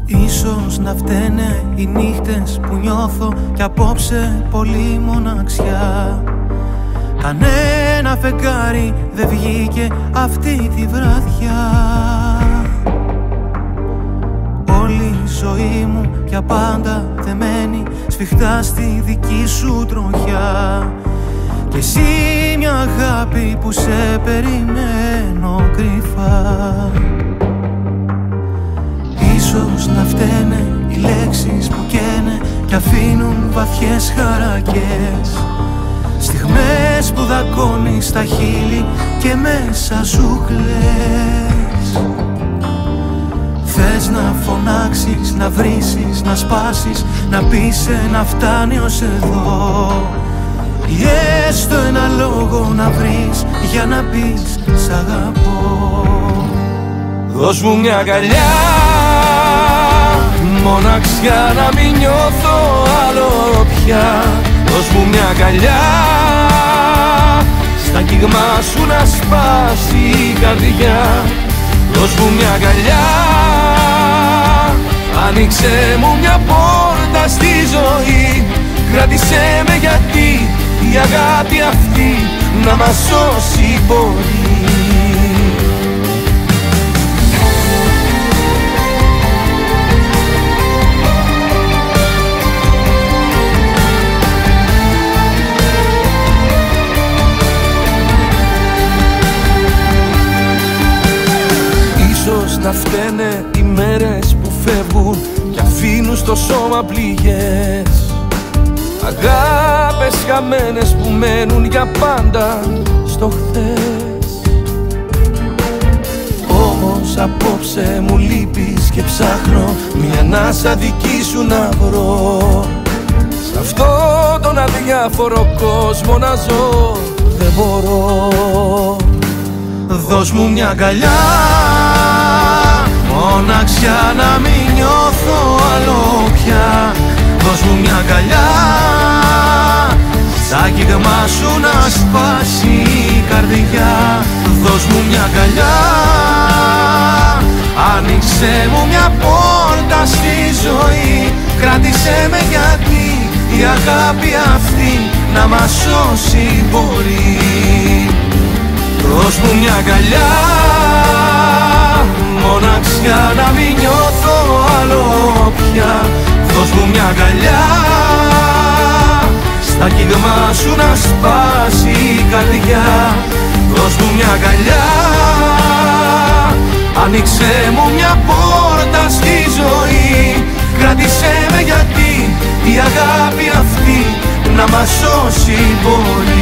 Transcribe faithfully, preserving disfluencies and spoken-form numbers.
Ίσως να φταίνε οι νύχτες που νιώθω κι απόψε πολύ μοναξιά. Κανένα φεγγάρι δεν βγήκε αυτή τη βραδιά. Όλη η ζωή μου για πάντα δεμένη σφιχτά στη δική σου τροχιά. Και εσύ μια αγάπη που σε περιμένω κρυφά. Ίσως να φταίνε οι λέξεις που καίνε κι αφήνουν βαθιές χαρακές. Στιγμές που δακώνεις τα χείλη και μέσα σου κλαις. Θες να φωνάξεις, να βρήσεις, να σπάσεις, να πεις να φτάνει ως εδώ. Ή έστω ένα λόγο να βρεις για να πεις σ' αγαπώ. Δώσ' μου μια αγκαλιά, μοναξιά να μην νιώθω άλλο πια. Δώσ' μου μια αγκαλιά, στα κύγμα σου να σπάσει η καρδιά. Δώσ' μου μια αγκαλιά, άνοιξε μου μια πόρτα στη ζωή. Κράτησέ με γιατί η αγάπη αυτή να μας σώσει μπορεί. Ίσως να φταίνε οι μέρες που φεύγουν κι αφήνουν στο σώμα πληγές. Αγάπες χαμένες που μένουν για πάντα στο χθες. Όμως απόψε μου λείπεις και ψάχνω μια ανάσα δική σου να βρω. Σ' αυτό τον αδιάφορο κόσμο να ζω δεν μπορώ. Δώσ' μου μια αγκαλιά, μοναξιά να μην νιώθω άλλο πια. Δώσ' μου μια αγκαλιά, στα κύγμα σου να σπάσει η καρδιά. Δώσ' μου μια αγκαλιά, άνοιξε μου μια πόρτα στη ζωή. Κράτησέ με γιατί η αγάπη αυτή να μας σώσει μπορεί. Δώσ' μου μια αγκαλιά, μοναξιά να μην νιώθω άλλο πια. Δώσ' μου μια αγκαλιά, στα κύγμα σου να σπάσει η καρδιά. Δώσ' μου μια αγκαλιά, άνοιξε μου μια πόρτα στη ζωή. Κράτησέ με γιατί η αγάπη αυτή να μας σώσει μπορεί.